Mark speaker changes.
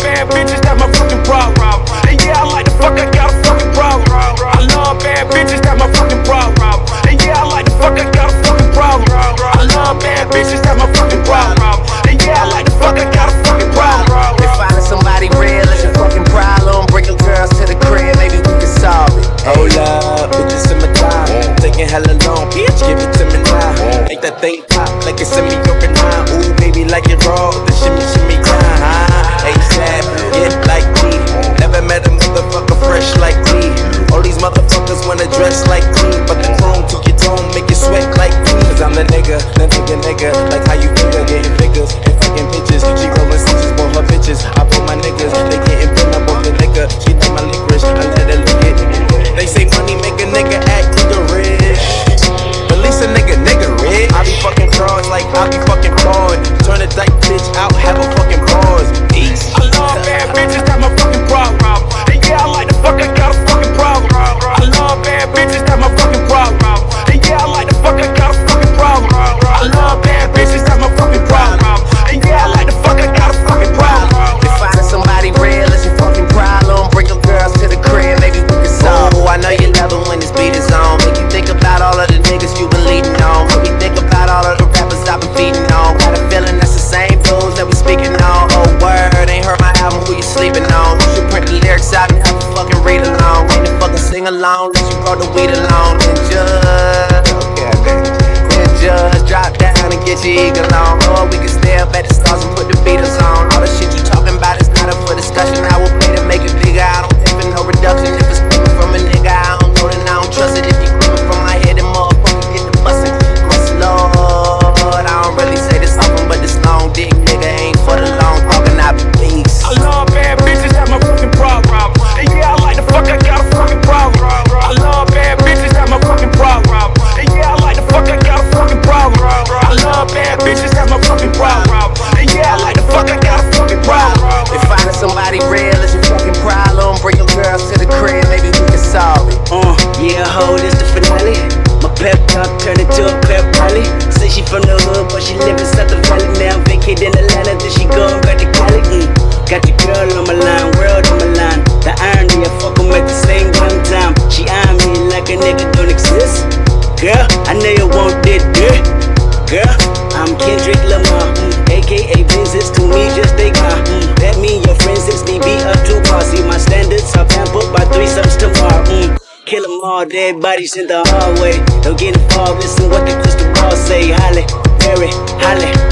Speaker 1: bad bitches, that's my fucking problem. And yeah, I like the fuck, I got a fucking problem. I love bad bitches, that's my fucking problem. And yeah, I like the fuck, I got a fucking problem. I love bad bitches, that's my fucking problem. And yeah, I like the fuck, I got a fucking problem.
Speaker 2: If finding somebody real is your fucking problem, bring your girls to the crib, maybe we can solve it.
Speaker 3: Hold up, bitches in my time, taking hella long, bitch, give it to me now. Make that thing pop like it's in me open now. Ooh, baby, like it raw, the shimmy down. ASAP, get like me. Never met a motherfucker fresh like me. All these motherfuckers wanna dress like me, but the chrome to your tone make you sweat like me. Cause I'm the nigga, like how you figure, getting figures and fucking bitches. She rolling stitches, want her bitches. I put my niggas, they getting bent up on the nigga. She like my licorice, I let her lick it. They say money make a nigga act rich. At least a nigga rich. I be fucking frauds like I be fucking fraud. Turn a dyke bitch out, have a fucking pause. Peace.
Speaker 1: I love bad bitches, that's my fucking problem. And yeah, I like the fuck, I got a fucking problem. I love bad bitches, that's my fucking problem. And yeah, I like the fuck, I got a fucking problem. I love bad bitches, that's my fucking problem. And yeah, I like the fuck, I got a fucking problem.
Speaker 2: If finding somebody real is your fucking problem, bring your girls to the crib, maybe we can solve. Oh, I know you love it when this beat is on. Make you think about all of the niggas you been leading on. Make me think about all of the rappers I've been feeding on. Got a feeling that's the same dudes that we speaking on. Oh word, ain't heard my album, who you sleeping on? You should print the lyrics out and have to fucking read along. Ain't to fucking sing along, unless you brought the weed along. Then just drop down and get your eagle on. Or we can stay up at the stars and put the Beatles on. All the shit you talking about is not up for discussion. I will play to make it bigger, I don't pay for no reduction. If it's coming from a nigga, I don't know, then I don't trust it. If you coming from my head, then motherfucker get the bustin'. Yes Lord, I don't really say this often, but this long dick nigga ain't for the long talking, I be peace.
Speaker 1: I love bad bitches, that's my fucking problem. And yeah, I like the fuck, I got a fucking problem. I love bad bitches, that's my fucking problem. And yeah, I like the fuck, I got a fucking problem. I love bad bitches, that's my fucking problem. And yeah, I like the fuck, I got a fucking problem.
Speaker 2: If finding somebody real is your fucking problem, bring your girls to the crib, maybe we can solve it.
Speaker 4: Yeah, ho, this the finale. My pep talk turned into a pep rally. Say she from the hood, but she live inside the valley. Now vacate in Atlanta, then she go back to Cali. Got the girl on my line, world on my line. The irony, I fuck 'em at the same one time. She eyeing me like a nigga don't exist. Girl, I know you want that dick. Girl, I'm Kendrick Lamar, aka Vince to me, just a car. That mean your friends, it's me, be up to par. See my standards are pampered by threesomes tomorrow. Kill them all, dead bodies in the hallway. Don't get involved, listen what the crystal ball say. Holly, Berry, Holly.